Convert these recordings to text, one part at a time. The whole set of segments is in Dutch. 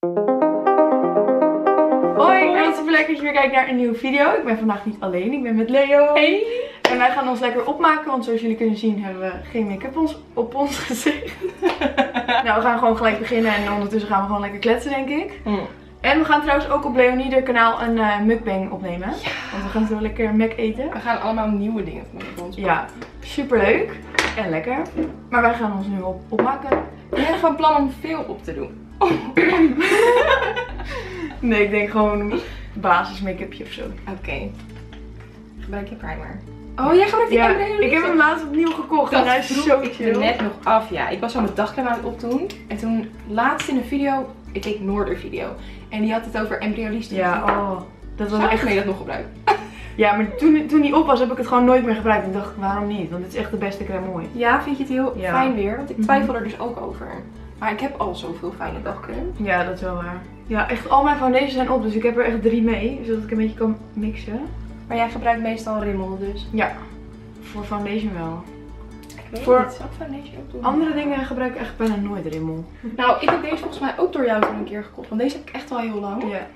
Hoi, en super leuk dat je weer kijkt naar een nieuwe video. Ik ben vandaag niet alleen, ik ben met Leo. Hey! En wij gaan ons lekker opmaken, want zoals jullie kunnen zien hebben we geen make-up op ons gezicht. Nou, we gaan gewoon gelijk beginnen en ondertussen gaan we gewoon lekker kletsen, denk ik. En we gaan trouwens ook op Leonie kanaal een mukbang opnemen. Ja. Want we gaan zo lekker Mac eten. We gaan allemaal nieuwe dingen van ons. Ja, super leuk en lekker. Maar wij gaan ons nu opmaken. Ben jij van plan om veel op te doen? Nee, ik denk gewoon basis make-upje of zo. Oké. Gebruik je primer? Oh, jij gebruikt die Embryolisse? Ik heb hem laatst opnieuw gekocht en hij is zo chill. Er net nog af, ja. Ik was al mijn dagcreme aan het opdoen. En toen laatst in een video, ik keek Noorder video. En die had het over Embryolisse. Ja, oh. Dat was echt... Nee, dat nog gebruikt. Ja, maar toen die op was heb ik het gewoon nooit meer gebruikt. Ik dacht, waarom niet? Want het is echt de beste crème ooit. Ja, vind je het heel fijn weer? Want ik twijfel er dus ook over. Maar ik heb al zoveel fijne dagcrème. Ja, dat is wel waar. Ja, echt al mijn foundations zijn op, dus ik heb er echt 3 mee. Zodat ik een beetje kan mixen. Maar jij gebruikt meestal Rimmel dus? Ja, voor foundation wel. Ik weet voor niet, zal ik foundation ook doen? Andere dingen gebruik ik echt bijna nooit Rimmel. Nou, ik heb deze volgens mij ook door jou toen een keer gekocht. Want deze heb ik echt al heel lang. Ja.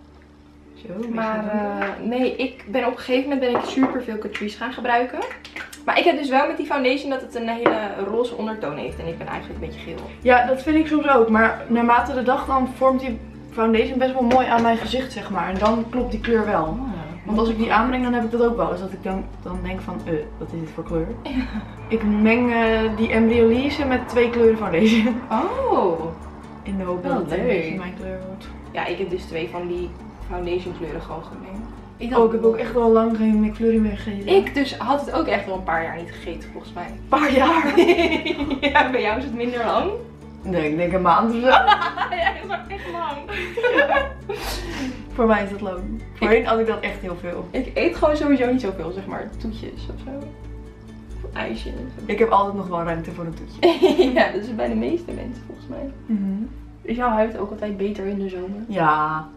Zo, maar nee, ik ben op een gegeven moment ben ik super veel Catrice gaan gebruiken. Maar ik heb dus wel met die foundation dat het een hele roze ondertoon heeft. En ik ben eigenlijk een beetje geel. Ja, dat vind ik soms ook. Maar naarmate de dag dan vormt die foundation best wel mooi aan mijn gezicht, zeg maar. En dan klopt die kleur wel. Oh, want als ik die aanbreng, dan heb ik dat ook wel. Dus dat ik dan denk van, wat is dit voor kleur? Ja. Ik meng die Embryolisse met 2 kleuren foundation. Oh! In de hoop dat het een beetje mijn kleur wordt. Ja, ik heb dus 2 van die foundation kleuren gewoon gemengd. Ik heb ook echt wel lang geen McFlurry meer gegeten. Ik dus had het ook echt wel een paar jaar niet gegeten, volgens mij. Een paar jaar? Ja, bij jou is het minder lang. Nee, ik denk een maand of zo. Ja, dat is ook echt lang. Ja. Voor mij is dat lang. Voorheen had ik dat echt heel veel. Ik eet gewoon sowieso niet zoveel, zeg maar, toetjes of zo. Of ijsjes. Ik heb altijd nog wel ruimte voor een toetje. Ja, dat is bij de meeste mensen volgens mij. Is jouw huid ook altijd beter in de zomer? Ja.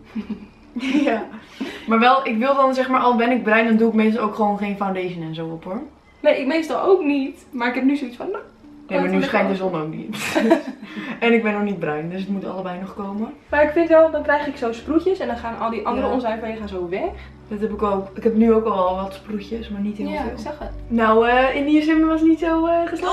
Ja. Maar wel, ik wil dan zeg maar, al ben ik bruin, dan doe ik meestal ook gewoon geen foundation en zo op hoor. Nee, ik meestal ook niet. Maar ik heb nu zoiets van, nou. Ja, maar nu schijnt de zon ook niet. En ik ben nog niet bruin, dus het moet allebei nog komen. Maar ik vind wel, dan krijg ik zo sproetjes en dan gaan al die andere onzuiver van je gaan zo weg. Dat heb ik ook. Ik heb nu ook al wel wat sproetjes, maar niet heel veel. Ja, ik zag het. Nou, in die zin was niet zo geslaagd.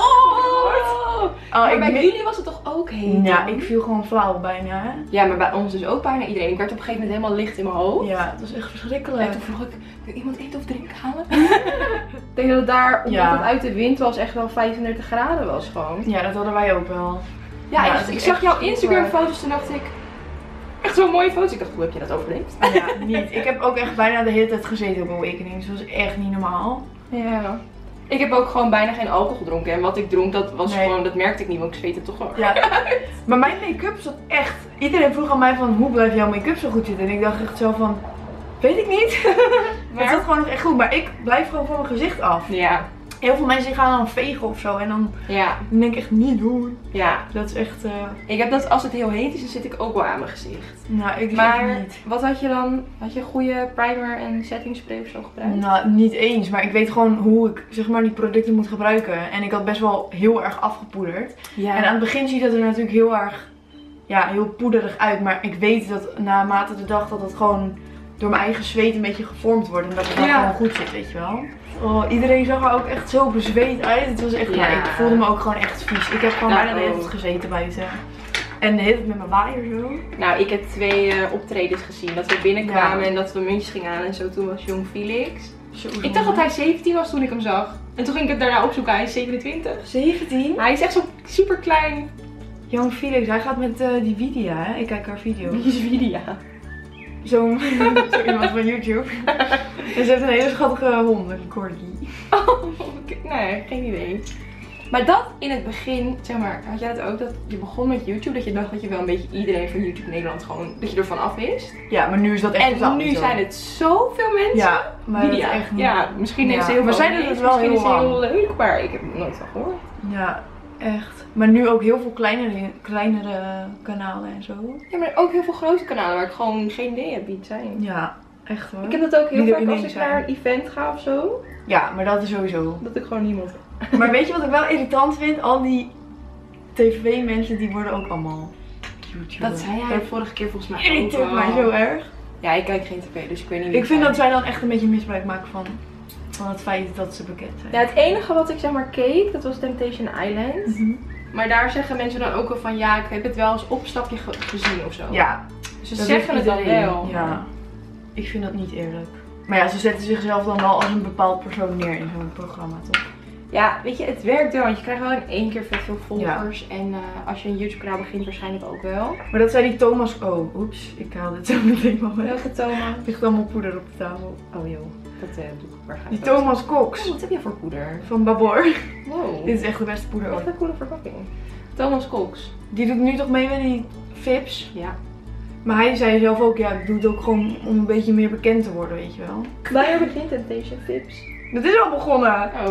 Maar bij jullie was het toch ook heet? Ja, ik viel gewoon flauw bijna. Hè? Ja, maar bij ons dus ook bijna iedereen. Ik werd op een gegeven moment helemaal licht in mijn hoofd. Ja, het was echt verschrikkelijk. En toen vroeg ik, wil iemand eten of drinken halen? Ik denk dat het daar, omdat het uit de wind was, echt wel 35 graden was gewoon. Ja, dat hadden wij ook wel. Ja, ik zag jouw Instagram foto's, toen dacht ik, echt zo'n mooie foto's. Ik dacht, hoe heb je dat overleefd? Ja, niet. Ik heb ook echt bijna de hele tijd gezeten op Awakening, dus dat was echt niet normaal. Ja. Ik heb ook gewoon bijna geen alcohol gedronken. En wat ik dronk, dat was gewoon, dat merkte ik niet, want ik zweette toch wel. Ja. Maar mijn make-up zat echt... Iedereen vroeg aan mij van, hoe blijft jouw make-up zo goed zitten? En ik dacht echt zo van, weet ik niet. Maar het zat gewoon nog echt goed, maar ik blijf gewoon van mijn gezicht af. Ja. Heel veel mensen gaan dan vegen of zo en dan denk ik echt niet doen. Ja. Dat is echt... Ik heb dat, als het heel heet is, dan zit ik ook wel aan mijn gezicht. Nou, ik maar niet. Wat had je dan? Had je een goede primer en setting spray of zo gebruikt? Nou, niet eens. Maar ik weet gewoon hoe ik zeg maar die producten moet gebruiken. En ik had best wel heel erg afgepoederd. Ja. En aan het begin ziet dat er natuurlijk heel erg, heel poederig uit. Maar ik weet dat naarmate de dag dat het gewoon door mijn eigen zweet een beetje gevormd wordt. En dat het dan gewoon goed zit, weet je wel. Oh, iedereen zag er ook echt zo bezweet uit. Het was echt, ik voelde me ook gewoon echt vies. Ik heb gewoon bijna de hele tijd gezeten buiten. En de hele tijd met mijn waaier zo. Nou, ik heb 2 optredens gezien. Dat we binnenkwamen en dat we muntjes gingen aan en zo. Toen was Jong Felix. Ik dacht dat hij 17 was toen ik hem zag. En toen ging ik het daarna opzoeken. Hij is 27. 17? Hij is echt zo super klein. Jong Felix, hij gaat met die Vidia, hè? Ik kijk haar video's. Wie is Vidia? Zo iemand van YouTube. En ze heeft een hele schattige hond, een corgi. Oh, nee, geen idee. Maar dat in het begin, zeg maar, had jij dat ook? Dat je begon met YouTube, dat je dacht dat je wel een beetje iedereen van YouTube Nederland gewoon, dat je ervan af wist. Ja, maar nu is dat echt en nu zijn het zoveel mensen. Ja, maar die dat is echt niet. Ja, misschien heeft ze heel veel. Maar zijn het wel misschien heel is heel leuk, maar ik heb het nooit van gehoord. Ja, echt. Maar nu ook heel veel kleinere kanalen en zo. Ja, maar ook heel veel grote kanalen waar ik gewoon geen idee heb wie het zijn. Ja, echt hoor. Ik heb dat ook heel vaak als ik naar een event ga of zo. Ja, maar dat is sowieso. Dat ik gewoon niemand heb. Maar weet je wat ik wel irritant vind? Al die tv-mensen die worden ook allemaal YouTuber. Dat zei jij vorige keer volgens mij ook Irriteert mij zo erg. Ja, ik kijk geen tv, dus ik weet niet wie. Ik vind dat zij dan echt een beetje misbruik maken van het feit dat ze bekend zijn. Ja, het enige wat ik zeg maar keek, dat was Temptation Island. Maar daar zeggen mensen dan ook wel van, ja, ik heb het wel als opstapje gezien of zo. Ja. Ze zeggen het dan wel. Ja. Ik vind dat niet eerlijk. Maar ja, ze zetten zichzelf dan wel als een bepaald persoon neer in zo'n programma, toch? Ja, weet je, het werkt wel, want je krijgt wel in één keer vet veel volgers. Ja. En als je een YouTube kanaal begint, waarschijnlijk ook wel. Maar dat zei die Thomas... Oh, oeps, ik haal dit zo meteen wel weg. Welke Thomas? Er ligt allemaal poeder op de tafel. Oh joh, dat doe ik. Waar gaat die Thomas Cox. Oh, wat heb je voor poeder? Van Babor. Wow. Dit is echt de beste poeder ooit. Echt een coole verpakking. Thomas Cox. Die doet nu toch mee met die Vips? Ja. Maar hij zei zelf ook, ja, ik doe het ook gewoon om een beetje meer bekend te worden, weet je wel. Wanneer begint Temptation Vips? Dat is al begonnen. Oh.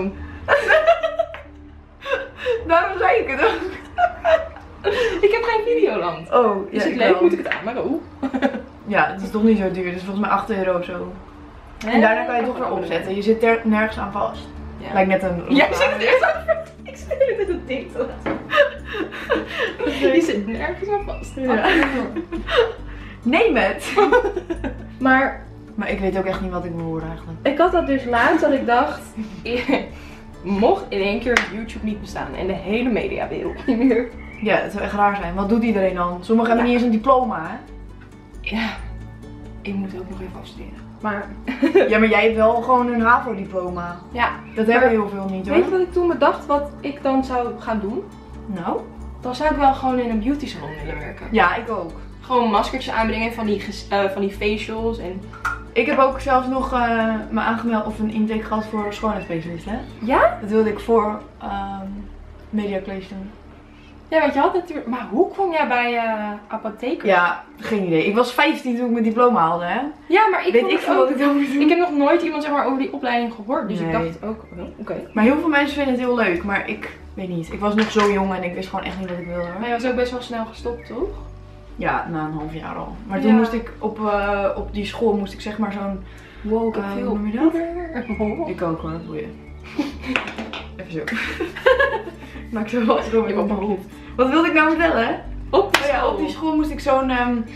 Daarom zei ik het ook. Ik heb geen Videoland. Oh, ja. Is het leuk? Moet ik het aanmaken? Oeh. Ja, het is toch niet zo duur. Het is volgens mij 8 euro of zo. En daarna kan je het toch weer opzetten. Je zit er nergens aan vast. Ja. Lijkt net een... Ja, je zit er nergens aan vast. Ik zit er met een ding te laten. Je zit nergens aan vast. Ja. Neem het. Maar ik weet ook echt niet wat ik moet horen eigenlijk. Ik had dat dus laatst dat ik dacht... mocht in één keer YouTube niet bestaan en de hele mediawereld niet meer. Ja, het zou echt raar zijn. Wat doet iedereen dan? Sommigen hebben niet eens een diploma, hè? Ja. Ik moet ook nog even afstuderen. Maar... Ja, maar jij hebt wel gewoon een HAVO-diploma. Ja. Dat hebben heel veel niet, hoor. Weet je wat ik toen bedacht wat ik dan zou gaan doen? Nou? Dan zou ik wel gewoon in een beauty salon willen werken. Ja, ik ook. Gewoon maskertjes aanbrengen van die facials en... Ik heb ook zelfs nog me aangemeld of een intake gehad voor schoonheidsspecialist, hè? Ja? Dat wilde ik voor Mediaclays doen. Ja, want je had natuurlijk... Maar hoe kwam jij bij apotheker? Ja, geen idee. Ik was 15 toen ik mijn diploma haalde, hè? Ja, maar ik weet ik veel wat ik dan moet doen. Ik heb nog nooit iemand zeg maar over die opleiding gehoord, dus nee. ik dacht ook, oké. Maar heel veel mensen vinden het heel leuk, maar ik weet niet. Ik was nog zo jong en ik wist gewoon echt niet wat ik wilde, hoor. Maar je was ook best wel snel gestopt, toch? Ja, na een half jaar al. Maar toen moest ik op die school moest ik zeg maar zo'n... Wow, ik heb veel noem je dat? Ik ook, hoor. Boeien. Even zo. Maak zo wat door mijn hoofd. Wat wilde ik nou vertellen? Op die school moest ik zo'n...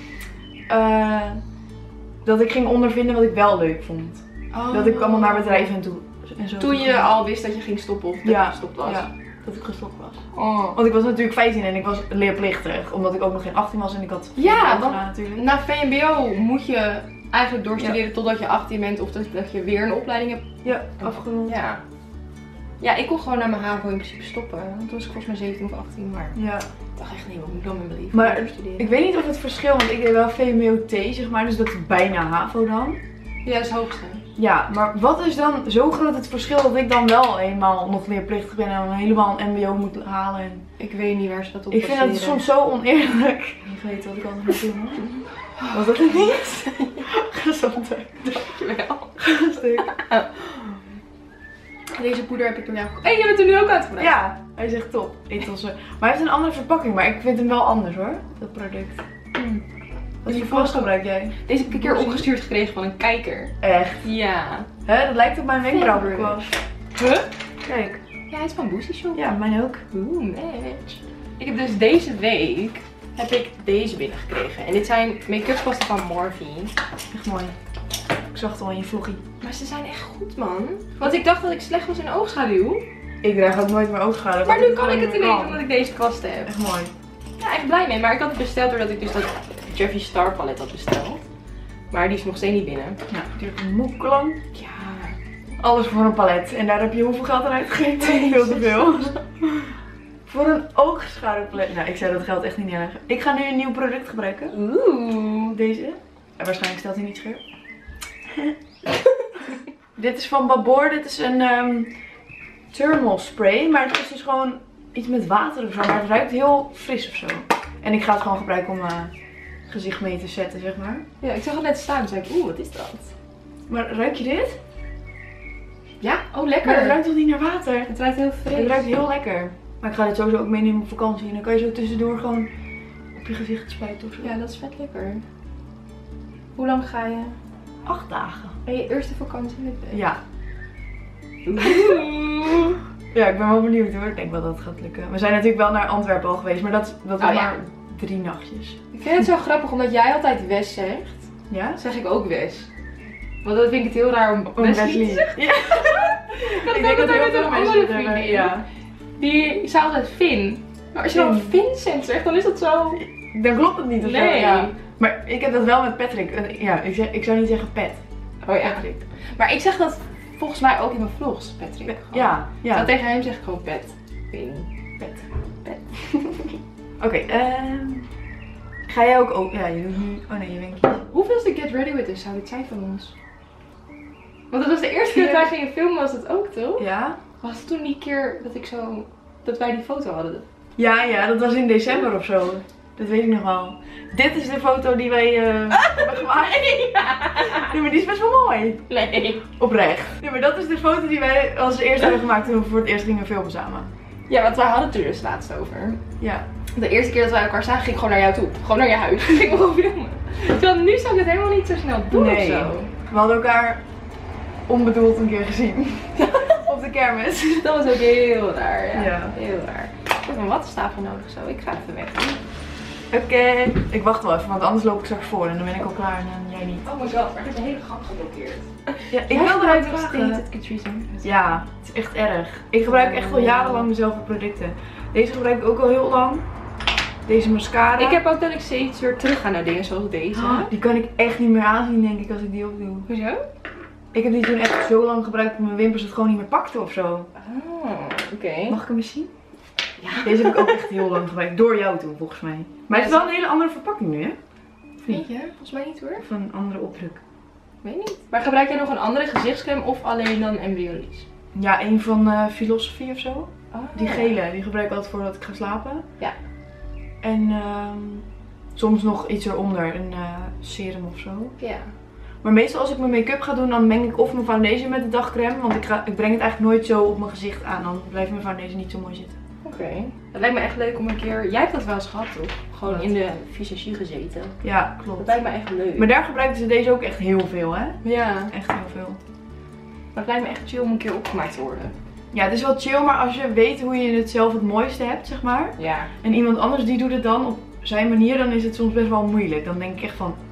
dat ik ging ondervinden wat ik wel leuk vond. Oh. Dat ik allemaal naar bedrijven en toe. En zo toen je al wist dat je ging stoppen of dat je gestopt was? Ja, dat ik gestopt was. Oh. Want ik was natuurlijk 15 en ik was leerplichtig. Omdat ik ook nog geen 18 was en ik had want natuurlijk. Na VMBO moet je eigenlijk doorstuderen totdat je 18 bent of dat je weer een opleiding hebt. Ja, afgerond. Ja. Ja, ik kon gewoon naar mijn HAVO in principe stoppen. Want toen was ik volgens mij 17 of 18, maar ik dacht echt, nee, wat moet ik dan met mijn leven maar ik weet niet of het verschil, want ik deed wel VMBO-T, zeg maar, dus dat is bijna HAVO dan. Ja, dat is het hoogste. Ja, maar wat is dan zo groot het verschil dat ik dan wel eenmaal nog leerplichtig ben en helemaal een mbo moet halen? En... Ik weet niet waar ze dat op Ik vind dat soms zo oneerlijk. Ik weet wat ik altijd moet doen. Was dat het niet? Gezondheid. Dankjewel. Stuk. Deze poeder heb ik door jou gekocht. Hé, je bent er nu ook uitgebreid. Ja, hij is echt top. Maar hij heeft een andere verpakking, maar ik vind hem wel anders, hoor. Dat product. Wat voor vast gebruik jij? Deze heb ik een keer opgestuurd gekregen van een kijker. Echt? Ja. Hè, dat lijkt op mijn wenkbrauwkwast. Huh? Kijk. Ja, hij is van Boosie Shop. Ja, mijn ook. Oeh, match. Ik heb dus deze week deze binnengekregen. En dit zijn make-up pasten van Morphe. Echt mooi. Ik zag het al in je vloggie. Maar ze zijn echt goed, man. Want ik dacht dat ik slecht was in oogschaduw. Ik draag ook nooit meer oogschaduw. Maar nu kan ik het ineens omdat ik deze kwasten heb. Echt mooi. Ja, echt blij mee. Maar ik had het besteld doordat ik dus dat Jeffree Star palet had besteld. Maar die is nog steeds niet binnen. Nou, het duurt een moek lang. Ja. Alles voor een palet. En daar heb je hoeveel geld aan uitgegeven? Veel te veel. Voor een oogschaduwpalet. Nou, ik zei dat geld echt niet erg. Ik ga nu een nieuw product gebruiken. Oeh. Deze. En waarschijnlijk stelt hij niet scherp. Dit is van Babor. Dit is een thermal spray. Maar het is dus gewoon iets met water of zo. Maar het ruikt heel fris of zo. En ik ga het gewoon gebruiken om mijn gezicht mee te zetten, zeg maar. Ja, ik zag het net staan. Dus ik zei, wat is dat? Maar ruik je dit? Ja, oh lekker. Maar het ruikt toch niet naar water? Het ruikt heel fris. Het ruikt heel lekker. Maar ik ga dit sowieso ook meenemen op vakantie. En dan kan je zo tussendoor gewoon op je gezicht spuiten of zo. Ja, dat is vet lekker. Hoe lang ga je? 8 dagen. En je eerste vakantie met Ben? Ja. Ja, ik ben wel benieuwd hoor. Ik denk wel dat het gaat lukken. We zijn natuurlijk wel naar Antwerpen al geweest. Maar dat is maar 3 nachtjes. Ik vind het zo grappig omdat jij altijd Wes zegt. Ja? Zeg ik ook Wes. Want dan vind ik het heel raar om Wesley te zeggen. Ja. Ik denk dat hij met een andere vriendin. Ja. Die zei altijd Finn. Maar als je dan Vincent zegt, dan is dat zo... Dan klopt het niet of zo. Nee. Ja. Maar ik heb dat wel met Patrick. Ja, ik zou niet zeggen Pat. Oh ja. Patrick. Maar ik zeg dat volgens mij ook in mijn vlogs, Patrick. Ja. Zo tegen hem zeg ik gewoon Pat. Finn. Pat. Oké, ga jij ook... Oh, ja, je doet nu... Oh nee, je wenkjes. Hoeveelste Get Ready With Us zou dit zijn van ons? Want dat was de eerste keer dat wij gingen filmen, was dat ook toch? Ja? Was het toen die keer dat wij die foto hadden? Ja, dat was in december of zo. Dat weet ik nog wel. Dit is de foto die wij hebben gemaakt. Nee, maar die is best wel mooi. Nee. Oprecht. Nee, maar dat is de foto die wij als eerste hebben gemaakt toen we voor het eerst gingen filmen samen. Ja, want wij hadden het er dus laatst over. Ja. De eerste keer dat wij elkaar zagen, ging ik gewoon naar jou toe. Gewoon naar je huis. Ging ik gewoon filmen. Terwijl nu zou ik het helemaal niet zo snel doen of zo. We hadden elkaar onbedoeld een keer gezien. Op de kermis. Dat was ook heel raar, Ja. Heel raar. Ik heb een wattenstafel nodig zo. Ik ga even weg. Oké. Ik wacht wel even, want anders loop ik straks voor en dan ben ik al klaar en jij niet. Oh my god, maar ik heb de hele gang geblokkeerd. Ja, ik wil eruit nog vragen. steeds het Catrice. Ja, het is echt erg. Ik gebruik echt al jarenlang dezelfde producten. Deze gebruik ik ook al heel lang. Deze mascara. Ik heb ook dat ik steeds weer terug ga naar dingen zoals deze. Die kan ik echt niet meer aanzien, denk ik, als ik die opdoe. Hoezo? Ik heb die toen echt zo lang gebruikt dat mijn wimpers het gewoon niet meer pakten of zo. Oh, oké. Mag ik hem eens zien? Ja. Deze heb ik ook echt heel lang gebruikt. Door jou toen, volgens mij. Maar het is wel een hele andere verpakking nu, hè? Weet je? Volgens mij niet hoor. Of een andere opdruk. Weet niet. Maar gebruik jij nog een andere gezichtscreme of alleen dan Embryolisse? Ja, een van Philosophy of zo. Oh, Die gele, die gebruik ik altijd voordat ik ga slapen. Ja. En soms nog iets eronder, een serum of zo. Ja. Maar meestal als ik mijn make-up ga doen, dan meng ik of mijn foundation met de dagcreme. Want ik breng het eigenlijk nooit zo op mijn gezicht aan. Dan blijft mijn foundation niet zo mooi zitten. Oké. Het lijkt me echt leuk om een keer... Jij hebt dat wel eens gehad toch? Gewoon Wat? in de visagie gezeten. Ja, Dat klopt. lijkt me echt leuk. Maar daar gebruiken ze deze ook echt heel veel, hè? Ja. Echt heel veel. Maar het lijkt me echt chill om een keer opgemaakt te worden. Ja, het is wel chill, maar als je weet hoe je het zelf het mooiste hebt, zeg maar. Ja. En iemand anders die doet het dan op zijn manier, dan is het soms best wel moeilijk. Dan denk ik echt van,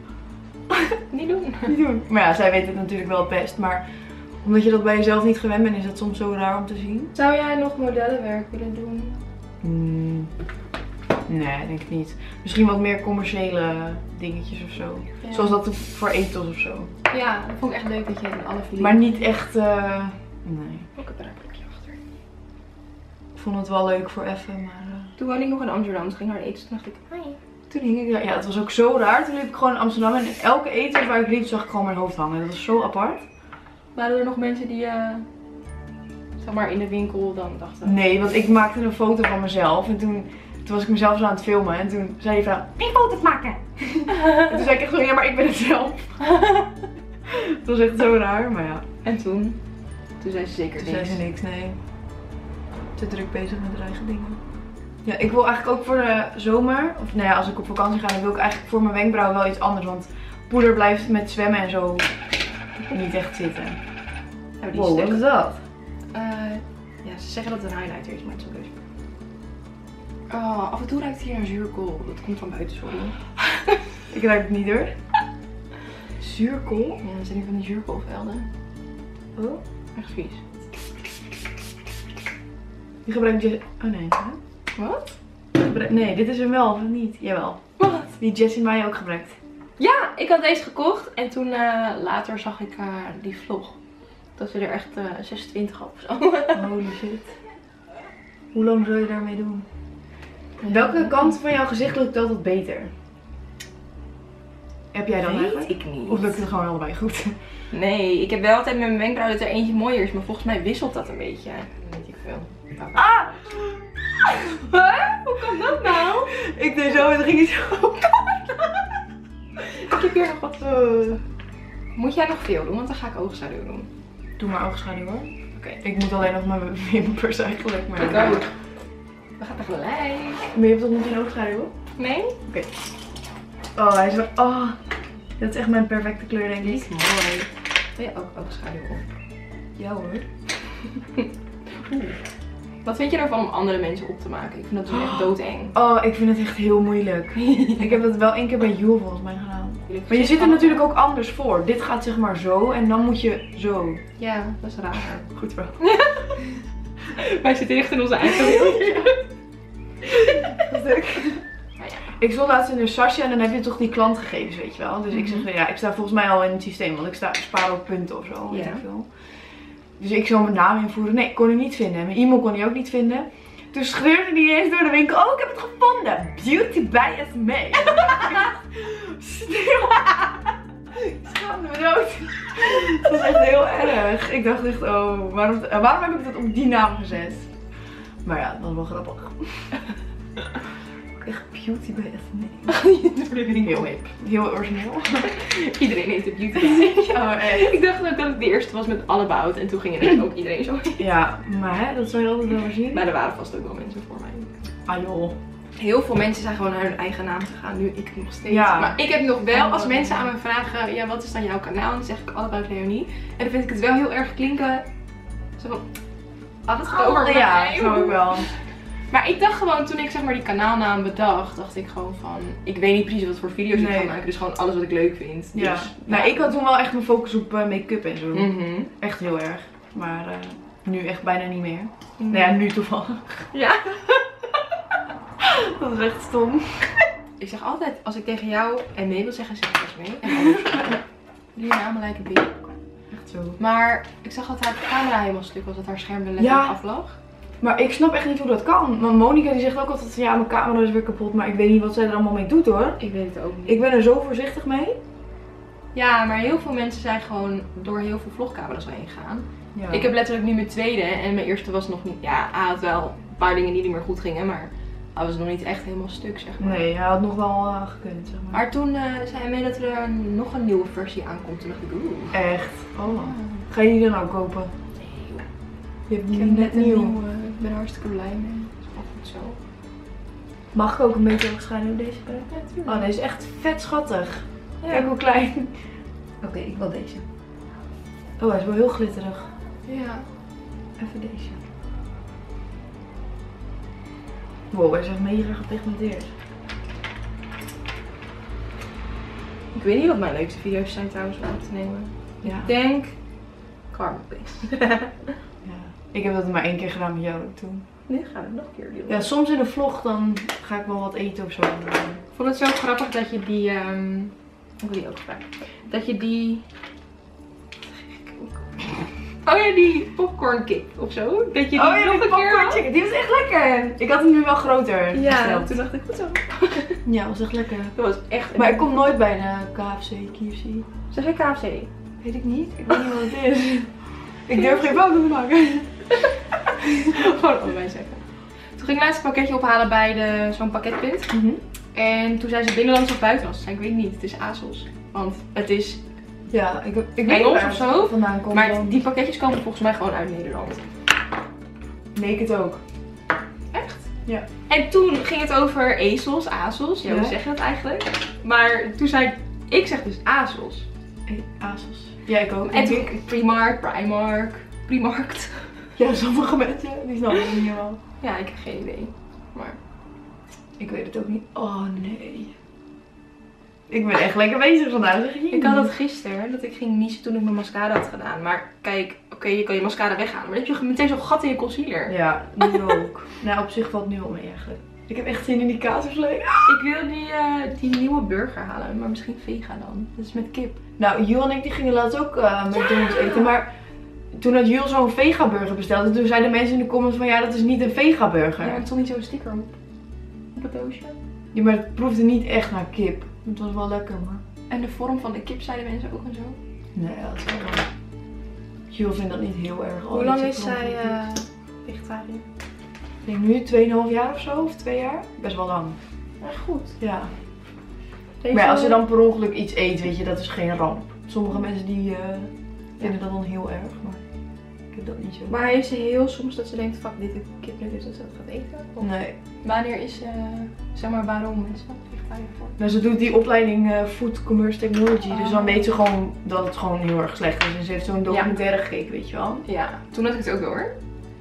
Niet doen. niet doen. Maar ja, zij weet het natuurlijk wel het best. Maar omdat je dat bij jezelf niet gewend bent, is het soms zo raar om te zien. Zou jij nog modellenwerk willen doen? Nee, denk ik niet. Misschien wat meer commerciële dingetjes of zo. Ja. Zoals dat voor ethos of zo. Ja, dat vond ik echt leuk dat je in alle films... Maar niet echt, nee. Ook een bruikplekje achter. Ik vond het wel leuk voor even, maar... Toen woonde ik nog in Amsterdam, toen ging ik naar de eten, toen dacht ik, hi. Toen hing ik daar, ja, het was ook zo raar. Toen liep ik gewoon in Amsterdam en in elke eten waar ik liep zag ik gewoon mijn hoofd hangen. Dat was zo apart. Waren er nog mensen die, zeg maar, in de winkel dan dachten... Nee, want ik maakte een foto van mezelf en toen was ik mezelf zo aan het filmen en toen zei die vrouw, die foto's maken! En toen zei ik echt zo, ja maar ik ben het zelf. Het was echt zo raar, maar ja. En toen? Toen zei ze zeker Toen niks. zei ze niks, nee. Te druk bezig met haar eigen dingen. Ja, ik wil eigenlijk ook voor de zomer, of nou ja, als ik op vakantie ga, dan wil ik eigenlijk voor mijn wenkbrauwen wel iets anders. Want poeder blijft met zwemmen en zo niet echt zitten. Oh, die Wow, wat is dat? Ja, ze zeggen dat het een highlighter is, maar het is ook leuk. Oh, af en toe ruikt het hier naar zuurkool. Dat komt van buiten, sorry. Ik ruik het niet hoor. Zuurkool? Ja, er zijn hier van die zuurkoolvelden. Oh. Echt vies. Die gebruik je... Oh nee. Hè? Wat? Nee, dit is hem wel, of niet? Jawel. Wat? Die Jessie Maya ook gebruikt. Ja, ik had deze gekocht en toen later zag ik die vlog. Dat ze er echt 26 had of zo. Holy shit. Hoe lang zou je daarmee doen? Welke kant van jouw gezicht lukt altijd beter? Heb jij dan Weet eigenlijk? ik niet. Of lukt het gewoon allebei goed? Nee, ik heb wel altijd met mijn wenkbrauw dat er eentje mooier is, maar volgens mij wisselt dat een beetje. Dat weet ik veel. Ah! Huh? Hoe kan dat nou? Ik deed zo en dan ging hij zo. Ik heb hier nog wat. Moet jij nog veel doen? Want dan ga ik oogschaduw doen. Doe maar oogschaduw hoor. Oké. Ik moet alleen nog mijn wimpers eigenlijk. Maar Ik ook. We gaan tegelijk. Maar je hebt toch niet een oogschaduw? Nee? Oké. Oh, hij is wel... Oh, dat is echt mijn perfecte kleur denk Die ik. is mooi. Wil je ook oogschaduw op? Ja hoor. Wat vind je ervan om andere mensen op te maken? Ik vind dat dus echt doodeng. Oh, ik vind het echt heel moeilijk. Ik heb dat wel 1 keer bij Jul volgens mij gedaan. Maar je zit er natuurlijk ook anders voor. Dit gaat zeg maar zo en dan moet je zo. Ja, dat is raar. Goed wel. Wij zitten echt in onze eigen wereld. Ik stond laatst in een Sascha en dan heb je toch die klantgegevens, weet je wel. Dus ik zeg, ja, ik sta volgens mij al in het systeem, want ik spaar ook punten of zo, weet ik veel. Dus ik zou mijn naam invoeren. Nee, ik kon het niet vinden. Mijn e-mail kon hij ook niet vinden. Toen schreeuwde hij eens door de winkel. Oh, ik heb het gevonden. Beauty by Esme. Stil. Ik schaamde me dood. Dat was echt heel erg. Ik dacht echt, oh, waarom heb ik dat op die naam gezet? Maar ja, dat was wel grappig. Echt Beauty by Esme. Heel hip. Heel origineel. Iedereen heeft een beauty by. Oh, echt. Ik dacht ook dat ik de eerste was met alle bout en toen ging ineens ook iedereen zo. Ja, maar hè, dat zou je altijd wel zien. Maar er waren vast ook wel mensen voor mij. Ah joh. Heel veel mensen zijn gewoon naar hun eigen naam gegaan, nu ik nog steeds. Ja. Maar ik heb nog wel, als mensen aan me vragen, ja, wat is dan jouw kanaal? Dan zeg ik allebei Leonie. En dan vind ik het wel heel erg klinken, zo van, het gaat over mij. Ja, zo ook wel. Maar ik dacht gewoon, toen ik zeg maar die kanaalnaam bedacht, dacht ik gewoon van, ik weet niet precies wat voor video's ik ga maken, dus gewoon alles wat ik leuk vind. Ja. Dus, nou, ik had toen wel echt mijn focus op make-up en zo. Mhm. Echt heel erg. Maar nu echt bijna niet meer. Nou ja, nu toevallig. Ja. Dat is echt stom. Ik zeg altijd, als ik tegen jou en mee wil zeggen, zeg ik Esme. En andersom. Die namen lijken beter. Echt zo. Maar ik zag dat haar camera helemaal stuk was, dat haar scherm er letterlijk af lag. Maar ik snap echt niet hoe dat kan. Want Monica die zegt ook altijd van ja, mijn camera is weer kapot. Maar ik weet niet wat zij er allemaal mee doet hoor. Ik weet het ook niet. Ik ben er zo voorzichtig mee. Ja, maar heel veel mensen zijn gewoon door heel veel vlogcamera's heen gegaan. Ja. Ik heb letterlijk nu mijn tweede en mijn eerste was nog niet... Ja, hij had wel een paar dingen die niet meer goed gingen, maar hij was nog niet echt helemaal stuk, zeg maar. Nee, hij had nog wel gekund, zeg maar. Maar toen zei hij mee dat er nog een nieuwe versie aankomt. Toen dacht ik, oeh. Echt? Oh. Ga je die dan ook kopen? Nee joh. Je hebt Ik die heb net nieuw. Ik ben hartstikke blij mee. Dat is wel goed zo. Mag ik ook een beetje waarschijnlijk deze krijgen? Ja, natuurlijk. Oh, deze is echt vet schattig. Ja. Kijk hoe klein. Oké, ik wil deze. Oh, hij is wel heel glitterig. Ja. Even deze. Wow, hij is echt mega gepigmenteerd. Ik weet niet wat mijn leukste video's zijn trouwens om op te nemen. Ja. Ik denk Karma Paste. Ja. Ik heb dat maar 1 keer gedaan met jou toen. Nu gaan we het nog een keer doen. Ja, soms in een vlog dan ga ik wel wat eten of zo. Ik vond het zo grappig dat je die, ik wil die ook vragen. Dat je die, oh ja, die popcorn kip of zo. Dat je die nog een keer had. Chicken. Die was echt lekker. Ik had hem nu wel groter Ja, besteld. toen dacht ik, goed zo. Ja, was echt lekker. Dat was echt. Maar ik kom nooit bij de KFC, KFC. Zeg je KFC? Weet ik niet. Ik weet niet wat het is. Ik durf geen foto te maken. Gewoon allebei zeggen. Toen ging ik laatst een pakketje ophalen bij zo'n pakketpunt. En toen zei ze binnenlands of buitenlands. Toen zei ik, weet niet, het is ASOS. Want het is Ja, ik weet Engels of zo. Vandaan komt maar dan. die pakketjes komen volgens mij gewoon uit Nederland. Leek het ook. Echt? Ja. En toen ging het over ASOS, ASOS. Ja, hoe zeg je dat eigenlijk? Maar toen zei ik zeg dus ASOS. ASOS. Ja, ik ook. En toen Primarkt. Ja, sommige mensen die snappen het niet helemaal. Ja, ik heb geen idee. Maar Ik weet het ook niet. Oh nee. Ik ben echt lekker bezig vandaag. Zeg je ik had dat gisteren, dat ik ging niezen toen ik mijn mascara had gedaan. Maar kijk, oké, je kan je mascara weghalen. Maar dan heb je meteen zo'n gat in je concealer. Ja, nu ook. Nou, op zich valt het nu wel mee eigenlijk. Ik heb echt zin in die kaasvlees. Ik wil die nieuwe burger halen, maar misschien vegan dan. Dat is met kip. Nou, Jul en ik die gingen laatst ook McDonald's eten, maar toen had Jul zo'n vega-burger besteld en toen zeiden mensen in de comments van ja, dat is niet een vega-burger. Ja, er stond niet zo'n sticker op het doosje. Ja, maar het proefde niet echt naar kip. Het was wel lekker, maar... En de vorm van de kip zeiden mensen ook en zo. Nee, dat is wel wel. Jul vindt dat niet heel erg. Hoe lang is zij vegetariër? Ik denk nu 2,5 jaar of zo, of 2 jaar. Best wel lang. Ja, goed. Ja. Deze... Maar ja, als je dan per ongeluk iets eet, weet je, dat is geen ramp. Sommige mensen die vinden dat dan heel erg, maar ik heb dat niet zo. Maar heeft ze heel soms dat ze denkt, fuck, dit is kipnut is dat ze dat gaat eten? Of Nee. wanneer is, zeg maar, waarom is dat vegetariër voor? Nou, ze doet die opleiding Food Commerce Technology, dus dan weet ze gewoon dat het gewoon heel erg slecht is. En ze heeft zo'n documentaire gekeken, weet je wel. Ja, toen had ik het ook door.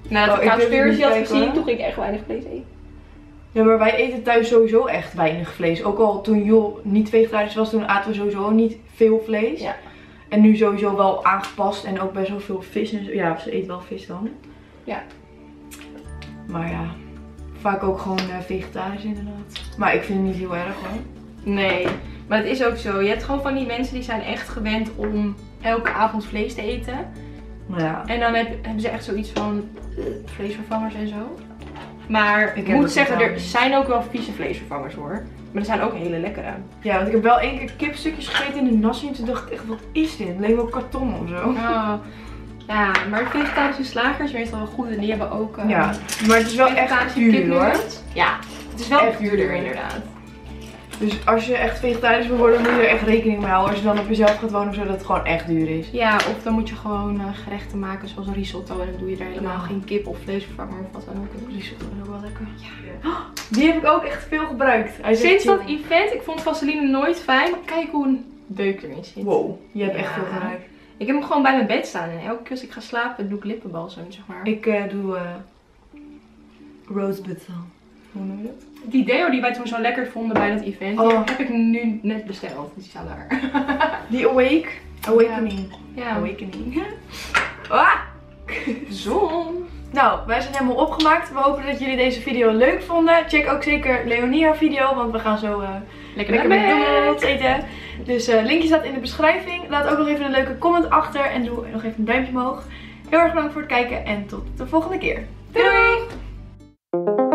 Nadat de ik durf Cowspiracy niet had kijken, gezien, hoor. toen ging ik echt weinig vlees eten. Ja, maar wij eten thuis sowieso echt weinig vlees. Ook al toen Jo niet vegetarisch was, toen aten we sowieso niet veel vlees. Ja. En nu sowieso wel aangepast en ook best wel veel vis en zo. Ja, ze eet wel vis dan. Ja. Maar ja, vaak ook gewoon vegetarisch inderdaad. Maar ik vind het niet heel erg hoor. Nee, maar het is ook zo. Je hebt gewoon van die mensen die zijn echt gewend om elke avond vlees te eten. Ja. En dan hebben ze echt zoiets van vleesvervangers en zo. Maar ik heb moet het zeggen, totaal er niet. zijn ook wel vieze vleesvervangers hoor. Maar er zijn ook hele lekkere. Ja, want ik heb wel 1 keer kipstukjes gegeten in de nasi en toen dacht ik echt, wat is dit? Het leek wel karton of zo. Oh. Ja, maar vegetarische slagers meestal wel goed en die hebben ook Ja, maar het is wel echt duur hoor. Ja, het is wel Echt duurder duur. inderdaad. Dus als je echt vegetarisch wil worden, moet je er echt rekening mee houden. Als je dan op jezelf gaat wonen, zodat het gewoon echt duur is. Ja, of dan moet je gewoon gerechten maken zoals een risotto en dan doe je er helemaal Ja. geen kip of vleesvervanger of wat dan ook in. Risotto is ook wel lekker. Ja. Oh, die heb ik ook echt veel gebruikt. Hij is echt Sinds dat chill. event, ik vond vaseline nooit fijn, maar kijk hoe een deuk erin zit. Wow, je hebt echt Ja. veel gebruikt. Ik heb hem gewoon bij mijn bed staan en elke keer als ik ga slapen doe ik lippenbalsem, zeg maar. Ik doe rosebud dan. Hoe noem je dat? Die deo die wij toen zo lekker vonden bij dat event, Oh. die heb ik nu net besteld. Dus die staan daar. Die Awakening. Ja. Awakening. Ah! Zon. Nou, wij zijn helemaal opgemaakt. We hopen dat jullie deze video leuk vonden. Check ook zeker Leonie haar video, want we gaan zo lekker naar bed. McDonald's eten. Dus linkje staat in de beschrijving. Laat ook nog even een leuke comment achter en doe nog even een duimpje omhoog. Heel erg bedankt voor het kijken en tot de volgende keer. Doei!